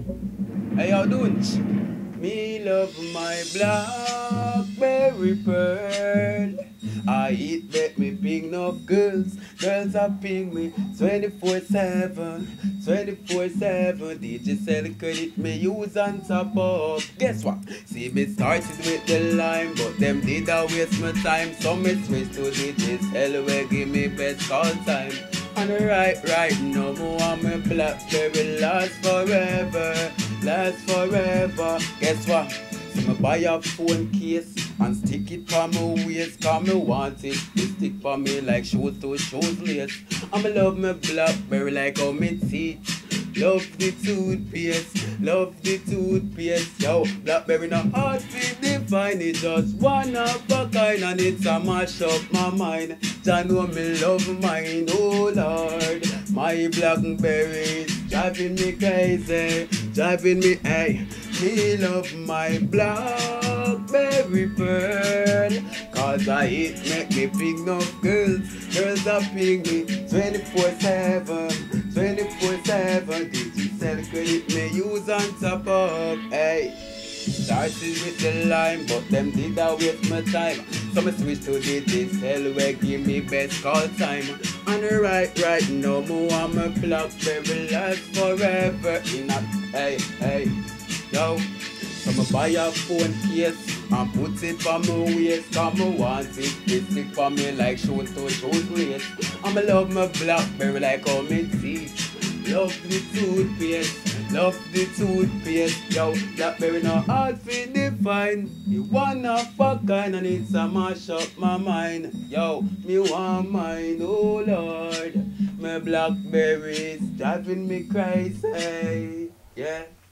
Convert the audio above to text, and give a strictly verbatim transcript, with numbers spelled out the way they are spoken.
Hey, how doing? Me love my blackberry pearl. I eat make me ping enough girls. Girls are ping me twenty-four seven. twenty-four seven. Digicel credit me use on top up. Guess what? See me started with the lime, but them did a waste my time. So me switch to Digicel where give me best call time. And right, right now, me want my Blackberry last forever, last forever. Guess what? So me buy a phone case and stick it for my waist, cause me want it to stick for me like shoes to shoes lace. And me love my Blackberry like how me teeth. Love the toothpaste, love the toothpaste. Yo, Blackberry not hard to define, it just one of a kind, and it's a mash up my mind. Jah know me love mine, oh Lord. My Blackberry is driving me crazy, driving me, hey. Me love my Blackberry pearl, cause I it make me pick enough girls. Girls are ping me twenty-four seven, twenty-four seven. Digicel credit me use on top up, hey. Started with the lime, but them did a waste my time. So me switch to Digicel where give me best call time. And right, right now, me want my Blackberry last forever. In a, hey, hey, yo. So me buy a phone case and put it for my waist, cause me want it to stick for me like shoes to shoes lace. And me love my Blackberry like how me teeth. Love the toothpaste, love the toothpaste. Yo, Blackberry no hard to define. You one of a kind and it's a mash up my mind. Yo, me want mine, oh Lord. My Blackberry's driving me crazy. Yeah.